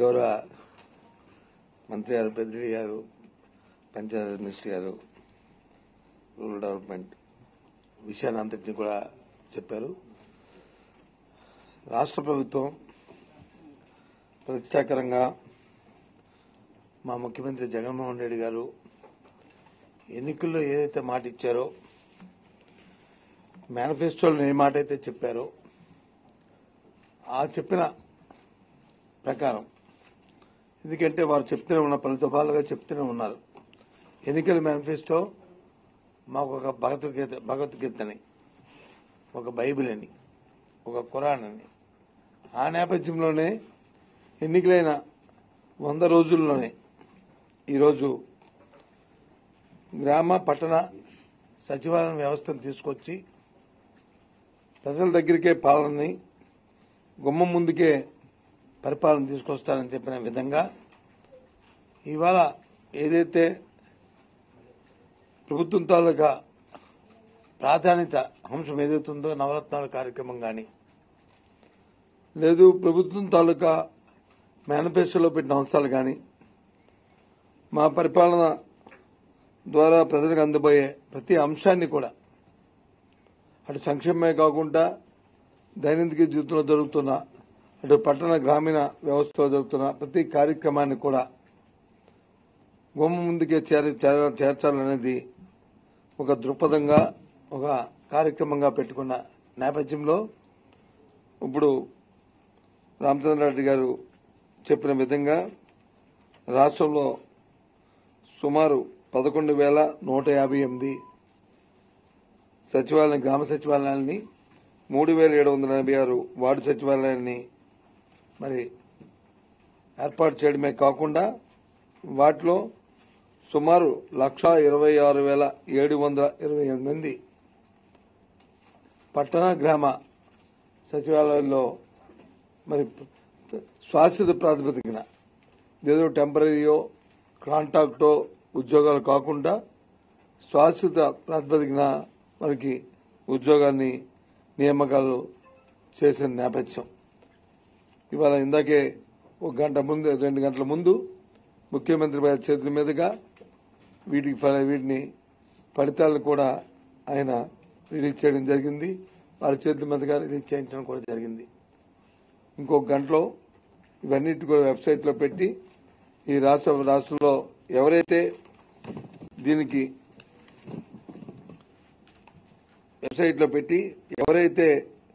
గౌరవ మంత్రి గారు పెద్దిరెడ్డి గారు, పంచాయతీ మినిస్టర్ గారు, రూరల్ డెవలప్మెంట్ విషయాన్ని అంతటినీ కూడా చెప్పారు. రాష్ట్ర ప్రభుత్వం ప్రతిష్టాకరంగా మా ముఖ్యమంత్రి జగన్మోహన్ రెడ్డి గారు ఎన్నికల్లో ఏదైతే మాట ఇచ్చారో, మేనిఫెస్టోలో ఏ మాట అయితే చెప్పారో ఆ చెప్పిన ప్రకారం, ఎందుకంటే వారు చెప్తూనే ఉన్న పలు దఫాలుగా చెప్తూనే ఉన్నారు. ఎన్నికల మేనిఫెస్టో మాకు ఒక భగవద్గీతని, ఒక బైబిల్ అని, ఒక ఖురాన్ అని, ఆ నేపథ్యంలోనే ఎన్నికలైన 100 రోజుల్లోనే ఈరోజు గ్రామ పట్టణ సచివాలయ వ్యవస్థను తీసుకొచ్చి ప్రజల దగ్గరికే పాలనని, గుమ్మం ముందుకే పరిపాలన తీసుకొస్తారని చెప్పిన విధంగా ఇవాళ ఏదైతే ప్రభుత్వం తాలూకా ప్రాధాన్యత అంశం ఏదైతుందో నవరత్నాల కార్యక్రమం కానీ, లేదు ప్రభుత్వం తాలూకా మేనిఫెస్టోలో పెట్టిన అంశాలు కానీ, మా పరిపాలన ద్వారా ప్రజలకు అందబోయే ప్రతి అంశాన్ని కూడా, అటు సంక్షేమమే కాకుండా దైనందిక జీవితంలో జరుగుతున్న, అటు పట్టణ గ్రామీణ వ్యవస్థలో జరుగుతున్న ప్రతి కార్యక్రమాన్ని కూడా గుమ్మ ముందుకే చేర్చాలనేది ఒక దృక్పథంగా, ఒక కార్యక్రమంగా పెట్టుకున్న నేపథ్యంలో ఇప్పుడు రామచంద్రారెడ్డి గారు చెప్పిన విధంగా రాష్ట్రంలో సుమారు 11,158 సచివాలయం, గ్రామ సచివాలయాల్ని, 3,786 వార్డు సచివాలయాన్ని మరి ఏర్పాటు చేయడమే కాకుండా వాటిలో సుమారు 1,26,728 మంది పట్టణ గ్రామ సచివాలయాల్లో మరి శాశ్వత ప్రాతిపదికన, ఏదో టెంపరీయో కాంట్రాక్టో ఉద్యోగాలు కాకుండా శాశ్వత ప్రాతిపదికన మనకి ఉద్యోగాన్ని నియామకాలు చేసిన నేపథ్యం. ఇవాళ ఇందాకే 1 గంట ముందు, 2 గంటల ముందు ముఖ్యమంత్రి గారి చేతుల మీదుగా వీటిని ఫలితాలను కూడా ఆయన రిలీజ్ చేయడం జరిగింది. వారి చేతుల మీదుగా రిలీజ్ చేయించడం కూడా జరిగింది. ఇంకొక గంటలో ఇవన్నిటి కూడా వెబ్సైట్లో పెట్టి ఈ రాష్ట్రంలో ఎవరైతే దీనికి వెబ్సైట్లో పెట్టి ఎవరైతే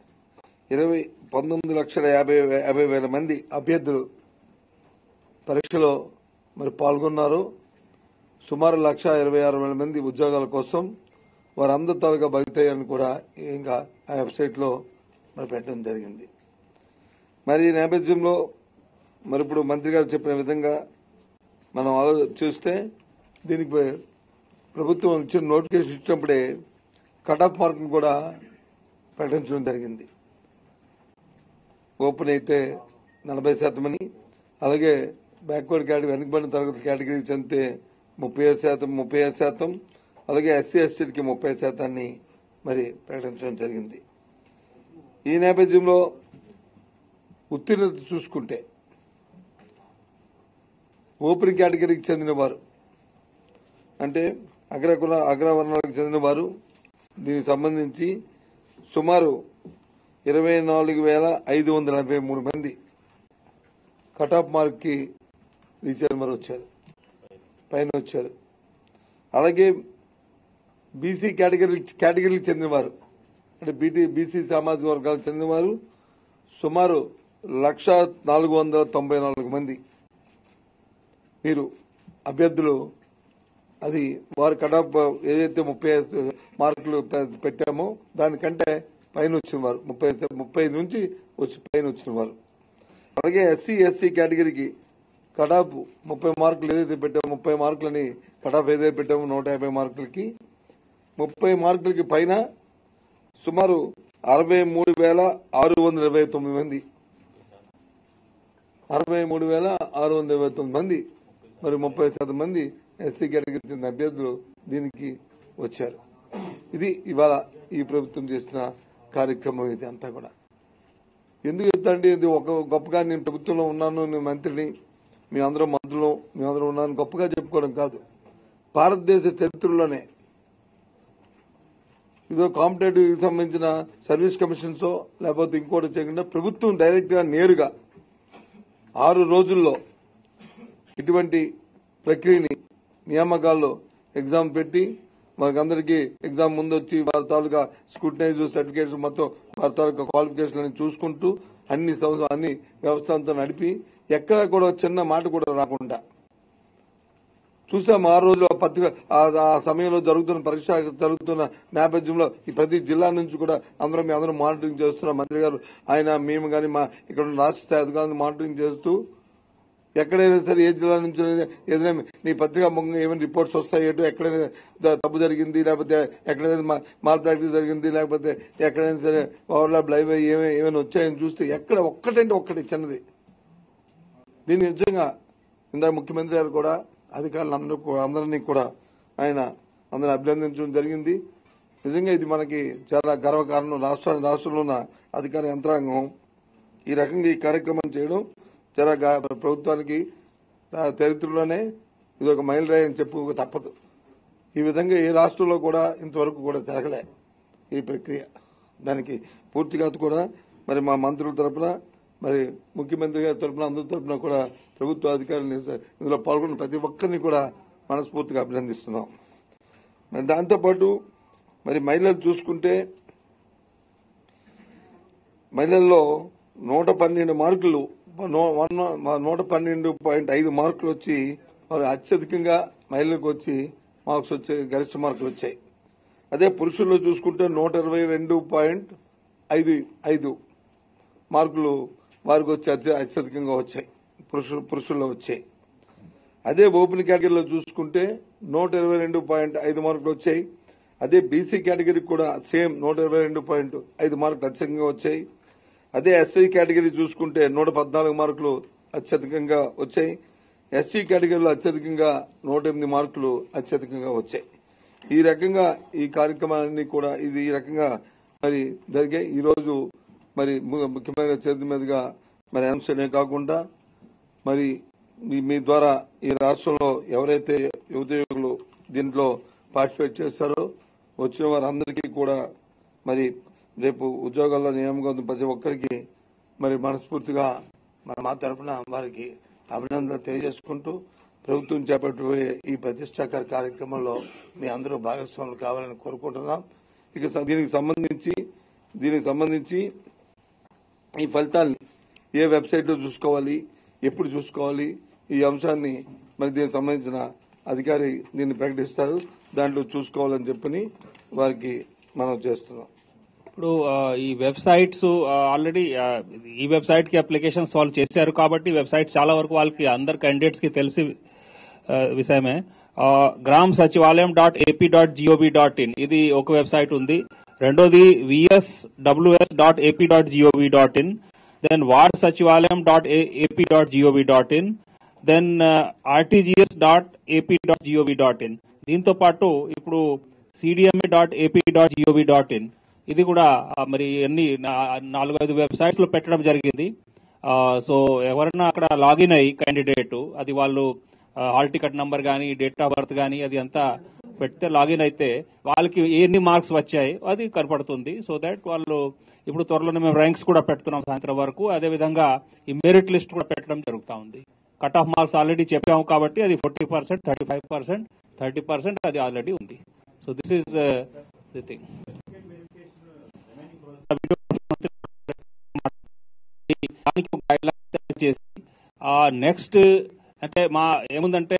19,50,000 మంది అభ్యర్థులు పరీక్షలో మరి పాల్గొన్నారో, సుమారు 1,26,000 మంది ఉద్యోగాల కోసం వారందరి తాలూకా భవితయ్యాన్ని కూడా ఇంకా ఆ వెబ్సైట్లో మరి పెట్టడం జరిగింది. మరి ఈ నేపథ్యంలో మరి ఇప్పుడు మంత్రి గారు చెప్పిన విధంగా మనం చూస్తే దీనికి ప్రభుత్వం ఇచ్చిన నోటిఫికేషన్ ఇచ్చినప్పుడే కట్ ఆఫ్ మార్కులు కూడా ప్రకటించడం జరిగింది. ఓపెన్ అయితే 40% అని, అలాగే బ్యాక్వర్డ్ కేటగిరీ, వెనుకబడిన తరగతి కేటగిరీకి చెందితే 35%, అలాగే ఎస్సీ ఎస్టీకి 30% మరి ప్రకటించడం జరిగింది. ఈ నేపథ్యంలో ఉత్తీర్ణత చూసుకుంటే ఓపెన్ కేటగిరీకి చెందిన వారు, అంటే అగ్రవర్ణాలకు చెందిన వారు, దీనికి సంబంధించి సుమారు 24,543 మంది కట్ ఆఫ్ మార్క్ కి వచ్చారు, పైన వచ్చారు. అలాగే బీసీ కేటగిరీకి చెందినవారు, అంటే బీసీ సామాజిక వర్గాలకు చెందినవారు సుమారు 1,494 మంది మీరు అభ్యర్థులు. అది వారి కట్ ఆఫ్ ఏదైతే 30 మార్కులు పెట్టామో దానికంటే పైన వచ్చిన వారు, 35 నుంచి పైన వచ్చిన వారు. అలాగే ఎస్సీ ఎస్టీ కేటగిరీకి కట్ ఆఫ్ 30 మార్కులు ఏదైతే పెట్టామో, 30 మార్కులని కట్ ఆఫ్ ఏదైతే పెట్టామో 150 మార్కులకి 30 మార్కులకి పైన సుమారు 63,629 మంది, 63,629 మంది మరి 30% మంది ఎస్సీ కేటగిరీ చెందిన అభ్యర్థులు దీనికి వచ్చారు. ఇది ఇవాళ ఈ ప్రభుత్వం చేసిన కార్యక్రమం. ఇది అంతా కూడా ఎందుకు చెప్తాండి? ఇది ఒక గొప్పగా నేను ప్రభుత్వంలో ఉన్నాను, నేను మంత్రిని, మీ అందరూ మంత్రులు, మీ అందరూ ఉన్నాను గొప్పగా చెప్పుకోవడం కాదు. భారతదేశ చరిత్రలోనే ఇదో కాంపిటేటివ్ సంబంధించిన సర్వీస్ కమిషన్స్ లేకపోతే ఇంకోటి చేయకుండా ప్రభుత్వం డైరెక్ట్ గా నేరుగా 6 రోజుల్లో ఇటువంటి ప్రక్రియని నియామకాల్లో ఎగ్జామ్ పెట్టి మనకందరికీ ఎగ్జామ్ ముందు వచ్చి వారి తాలూకా స్క్రూటనైజ్ సర్టిఫికేట్స్ మొత్తం వారి తాలూకా క్వాలిఫికేషన్ చూసుకుంటూ అన్ని వ్యవస్థలతో నడిపి ఎక్కడా కూడా చిన్న మాట కూడా రాకుండా చూసాం. 6 రోజుల పత్రిక ఆ సమయంలో జరుగుతున్న పరీక్ష జరుగుతున్న నేపథ్యంలో ఈ ప్రతి జిల్లా నుంచి కూడా మీ అందరం మానిటరింగ్ చేస్తున్న మంత్రి గారు, ఆయన మేము కానీ మా ఇక్కడ ఉన్న రాష్ట్ర స్థాయి అధికారులను మానిటరింగ్ చేస్తూ ఎక్కడైనా సరే ఏ జిల్లా నుంచి ఏదైనా నీ పత్రికా ముఖంగా ఏమైనా రిపోర్ట్స్ వస్తాయేటో, ఎక్కడైనా తప్పు జరిగింది లేకపోతే ఎక్కడైనా మాల్ ప్రాక్టీస్ జరిగింది లేకపోతే ఎక్కడైనా సరే ఓవర్లాప్ లైవ్ ఏమైనా వచ్చాయని చూస్తే ఎక్కడ ఒక్కటంటే ఒక్కటి చిన్నది. దీన్ని నిజంగా ఇందాక ముఖ్యమంత్రి గారు కూడా అందరినీ కూడా ఆయన అందరిని అభినందించడం జరిగింది. నిజంగా ఇది మనకి చాలా గర్వకారణం. రాష్ట్రంలో ఉన్న అధికార యంత్రాంగం ఈ రకంగా ఈ కార్యక్రమం చేయడం చాలా ప్రభుత్వానికి చరిత్రలోనే ఇది ఒక మైలురాయి అని చెప్పుకోక తప్పదు. ఈ విధంగా ఏ రాష్ట్రంలో కూడా ఇంతవరకు కూడా జరగలే ఈ ప్రక్రియ. దానికి పూర్తిగా కూడా మరి మా మంత్రుల తరఫున, మరి ముఖ్యమంత్రి గారి తరఫున, అందరి తరఫున కూడా ప్రభుత్వ అధికారులు ఇందులో పాల్గొన్న ప్రతి ఒక్కరిని కూడా మనస్ఫూర్తిగా అభినందిస్తున్నాం. మరి దాంతోపాటు మరి మహిళలు చూసుకుంటే మహిళల్లో 112 మార్కులు 112.5 మార్కులు వచ్చి మరి అత్యధికంగా మహిళలకు వచ్చి మార్క్స్ వచ్చాయి, గరిష్ట మార్కులు వచ్చాయి. అదే పురుషుల్లో చూసుకుంటే 122.55 మార్కులు వారికి వచ్చి అత్యధికంగా వచ్చాయి, పురుషుల్లో వచ్చాయి. అదే ఓపెన్ కేటగిరీలో చూసుకుంటే 122.5 మార్కులు వచ్చాయి. అదే బీసీ కేటగిరీకి కూడా సేమ్ 122.5 మార్కులు అత్యధికంగా వచ్చాయి. అదే ఎస్సీ కేటగిరీ చూసుకుంటే 114 మార్కులు అత్యధికంగా వచ్చాయి. ఎస్సీ కేటగిరీలో అత్యధికంగా 108 మార్కులు అత్యధికంగా వచ్చాయి. ఈ రకంగా ఈ కార్యక్రమాలన్నీ కూడా ఈ రకంగా మరి జరిగాయి. ఈ రోజు మరి ముఖ్యమైన చేతి మీదుగా మరి అంశమే కాకుండా మరి మీ ద్వారా ఈ రాష్ట్రంలో ఎవరైతే యువకులు దీంట్లో పార్టిసిపేట్ చేస్తారో వచ్చిన వారందరికీ కూడా మరి రేపు ఉద్యోగాల్లో నియామకం ప్రతి ఒక్కరికి మరి మనస్ఫూర్తిగా మా తరఫున వారికి అభినందనలు తెలియజేసుకుంటూ ప్రభుత్వం చేపట్టబోయే ఈ ప్రతిష్టాకర కార్యక్రమంలో మీ అందరూ భాగస్వాములు కావాలని కోరుకుంటున్నాం. ఇక దీనికి సంబంధించి ఈ ఫలితాన్ని ఏ వెబ్సైట్లో చూసుకోవాలి, ఎప్పుడు చూసుకోవాలి, ఈ అంశాన్ని మరి దీనికి సంబంధించిన అధికారి దీన్ని ప్రకటిస్తారు, దాంట్లో చూసుకోవాలని చెప్పని వారికి మనం చేస్తున్నాం. ఇప్పుడు ఈ వెబ్సైట్స్ ఆల్రెడీ ఈ వెబ్సైట్ కి అప్లికేషన్స్ వాళ్ళు చేశారు కాబట్టి వెబ్సైట్ చాలా వరకు వాళ్ళకి అందరు క్యాండిడేట్స్ కి తెలిసి విషయమే. గ్రామ్ సచివాలయం .ap.gov.in ఇది ఒక వెబ్సైట్ ఉంది. రెండోది vsws.ap.gov.in, దెన్ వార్డ్ సచివాలయం .ap.gov.in, దెన్ rtgs.ap.gov.in. దీంతో పాటు ఇప్పుడు cdma.ap.gov.in ఇది కూడా మరి అన్ని 4-5 వెబ్సైట్స్ లో పెట్టడం జరిగింది. సో ఎవరైనా అక్కడ లాగిన్ అయ్యి క్యాండిడేట్ అది వాళ్ళు హాల్ టికెట్ నంబర్ గానీ, డేట్ ఆఫ్ బర్త్ గానీ అది అంతా పెడితే లాగిన్ అయితే వాళ్ళకి ఎన్ని మార్క్స్ వచ్చాయి అది కనపడుతుంది. సో దాట్ వాళ్ళు ఇప్పుడు త్వరలోనే మేము ర్యాంక్స్ కూడా పెడుతున్నాం సాయంత్రం వరకు. అదేవిధంగా ఈ మెరిట్ లిస్ట్ కూడా పెట్టడం జరుగుతూ ఉంది. కట్ ఆఫ్ మార్క్స్ ఆల్రెడీ చెప్పాము కాబట్టి అది 40%, 35%, 30% అది ఆల్రెడీ ఉంది. So this is the thing. చేసి నెక్స్ట్ అంటే మా ఏముందంటే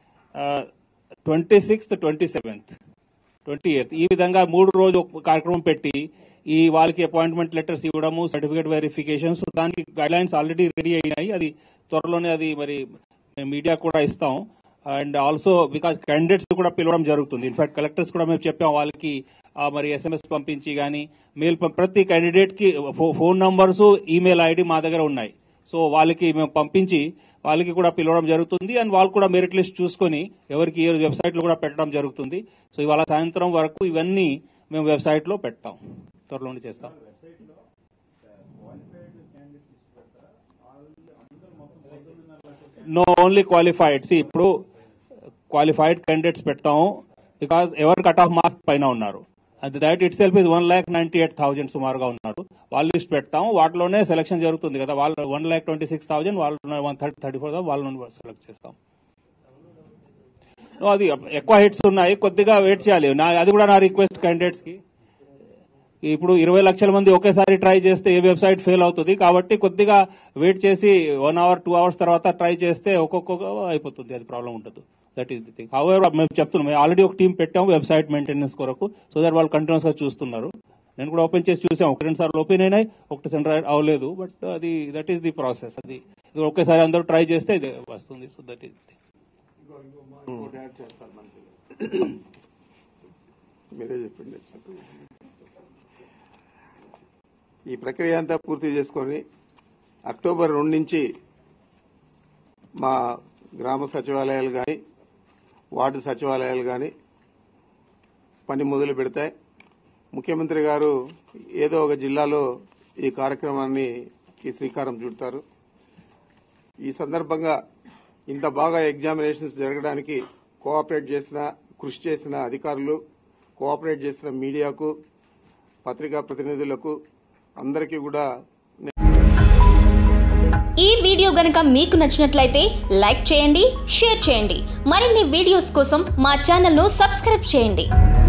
26th, 27th, 28th ఈ విధంగా 3 రోజు కార్యక్రమం పెట్టి ఈ వాళ్ళకి అపాయింట్మెంట్ లెటర్స్ ఇవ్వడము, సర్టిఫికేట్ వెరిఫికేషన్స్, దానికి గైడ్ లైన్స్ ఆల్రెడీ రెడీ అయినాయి. అది త్వరలోనే అది మరి మీడియా కూడా ఇస్తాం. అండ్ ఆల్సో బికాజ్ క్యాండిడేట్స్ కూడా పిలవడం జరుగుతుంది. ఇన్ఫాక్ట్ కలెక్టర్స్ కూడా మేము చెప్పాం వాళ్ళకి మరి SMS పంపించి కానీ మెయిల్ ప్రతి క్యాండిడేట్ కి ఫోన్ నంబర్స్, ఈమెయిల్ ఐడి మా దగ్గర ఉన్నాయి. సో వాళ్ళకి మేము పంపించి వాళ్ళకి కూడా పిలవడం జరుగుతుంది. అండ్ వాళ్ళు కూడా మెరిట్ లిస్ట్ చూసుకొని ఎవరికి ఏ వెబ్సైట్ లో కూడా పెట్టడం జరుగుతుంది. సో ఇవాళ సాయంత్రం వరకు ఇవన్నీ మేము వెబ్సైట్ లో పెడతాం, త్వరలోనే చేస్తాం. No only qualified. ఇప్పుడు క్వాలిఫైడ్ క్యాండిడేట్స్ పెడతాము బికాస్ ఎవరు కట్ ఆఫ్ మార్క్స్ పైన ఉన్నారు. దట్ ఇట్ సెల్ఫ్ ఇస్ 1,98,000 సుమారుగా ఉన్నారు. వాళ్ళు లిస్ట్ పెడతాము, వాటిలోనే సెలక్షన్ జరుగుతుంది కదా. వాళ్ళు 1,26,000, వాళ్ళు 1,34,000 వాళ్ళని సెలెక్ట్ చేస్తాం. అది ఎక్కువ హిట్స్ ఉన్నాయి, కొద్దిగా వెయిట్ చేయాలి. అది కూడా నా రిక్వెస్ట్ క్యాండిడేట్స్ కి. ఇప్పుడు 20 లక్షల మంది ఒకేసారి ట్రై చేస్తే ఏ వెబ్సైట్ ఫెయిల్ అవుతుంది, కాబట్టి కొద్దిగా వెయిట్ చేసి 1 hour 2 hours తర్వాత ట్రై చేస్తే ఒక్కొక్క అయిపోతుంది, అది ప్రాబ్లం ఉంటుంది. That is the thing. However మేము చెప్తున్నాం, మేము ఆల్రెడీ ఒక టీం పెట్టాము వెబ్సైట్ మెయింటెనెన్స్ కొరకు, సో దట్ వాళ్ళు కంటిన్యూస్ గా చూస్తున్నారు. నేను కూడా ఓపెన్ చేసి చూసాం, 1-2 సార్లు ఓపెన్ అయినాయి, 1 సెంటర్ అవ్వలేదు. బట్ అది దట్ ఈస్ ది ప్రాసెస్. అది ఒకేసారి అందరూ ట్రై చేస్తే ఇది వస్తుంది. సో దట్ ఈస్ ది మీరే చెప్పండి. ఈ ప్రక్రియ అంతా పూర్తి చేసుకొని అక్టోబర్ 2 నుంచి మా గ్రామ సచివాలయాలు కానీ వార్డు సచివాలయాలు కానీ పని మొదలు పెడతాయి. ముఖ్యమంత్రి గారు ఏదో ఒక జిల్లాలో ఈ కార్యక్రమానికి శ్రీకారం చుడతారు. ఈ సందర్భంగా ఇంత బాగా ఎగ్జామినేషన్స్ జరగడానికి కోఆపరేట్ చేసిన, కృషి చేసిన అధికారులు, కోఆపరేట్ చేసిన మీడియాకు, పత్రికా ప్రతినిధులకు అందరికీ కూడా. ఈ వీడియో గనుక మీకు నచ్చినట్లయితే లైక్ చేయండి, షేర్ చేయండి. మరిన్ని వీడియోస్ కోసం మా ఛానల్ను సబ్స్క్రైబ్ చేయండి.